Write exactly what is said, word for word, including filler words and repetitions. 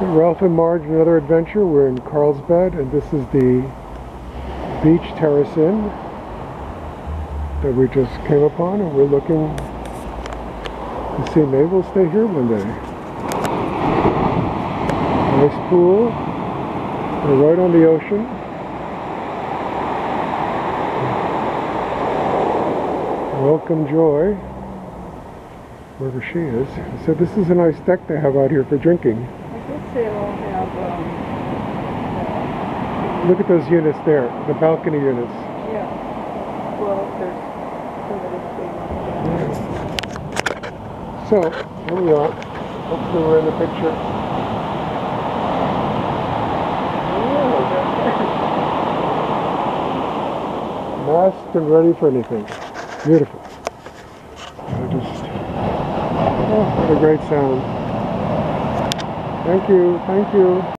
So Ralph and Marge, another adventure. We're in Carlsbad, and this is the Beach Terrace Inn that we just came upon, and we're looking to see. Maybe we'll stay here one day. Nice pool. We're right on the ocean. Welcome Joy, wherever she is. So this is a nice deck they have out here for drinking. I guess they all have, um, Look at those units there, the balcony units. yeah, well, there's somebody staying. Yeah. So, here we are. Hopefully we're in the picture. Masked and ready for anything. Beautiful. I just, oh, what a great sound. Thank you, thank you.